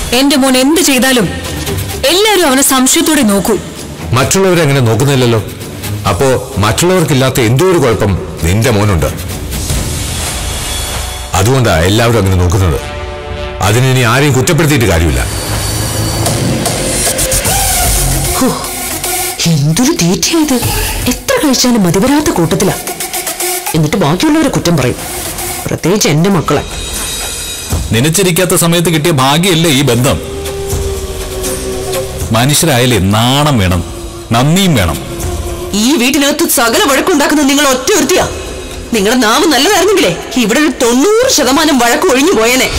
എന്റെ മോൻ എന്ത് ചെയ്താലും എല്ലാരും അവനെ സംശയത്തോടെ നോക്കൂ. മറ്റുള്ളവരങ്ങനെ നോക്കുന്നില്ലല്ലോ. അപ്പോ മറ്റുള്ളവർക്കില്ലാത്ത എന്തോ ഒരു കുഴപ്പം നിന്റെ മോനുണ്ട്. അതുകൊണ്ടാ എല്ലാവരും അങ്ങനെ നോക്കുന്നത്. അതിനി ആരെയും കുറ്റപ്പെടുത്തിയിട്ട് കാര്യമില്ല. എന്തൊരു തീറ്റയായത്! എത്ര കഴിച്ചാലും മതിവരാത്ത കൂട്ടത്തിലാ. എന്നിട്ട് ബാക്കിയുള്ളവരെ കുറ്റം പറയും, പ്രത്യേകിച്ച് എന്റെ മക്കളെ. നനച്ചിരിക്കാത്ത സമയത്ത് കിട്ടിയ ഭാഗ്യല്ലേ ഈ ബന്ധം. മനുഷ്യരായാലേ നാണം വേണം, നന്ദിയും വേണം. ഈ വീട്ടിനകത്ത് സകല വഴക്കുണ്ടാക്കുന്നത് നിങ്ങൾ ഒറ്റ ഒരുത്തിയാ. നിങ്ങളുടെ നാമം നല്ലതായിരുന്നെങ്കിലേ ഇവിടെ ഒരു 90% വഴക്ക് ഒഴിഞ്ഞു പോയേനെ.